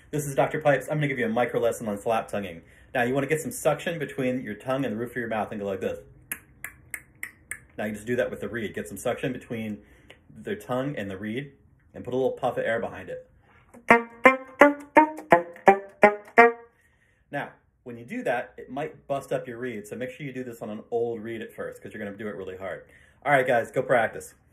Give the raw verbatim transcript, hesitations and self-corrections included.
This is Doctor Pipes. I'm going to give you a micro lesson on flap tonguing. Now you want to get some suction between your tongue and the roof of your mouth and go like this. Now you just do that with the reed. Get some suction between the tongue and the reed and put a little puff of air behind it. Now, when you do that, it might bust up your reed, so make sure you do this on an old reed at first because you're going to do it really hard. All right, guys, go practice.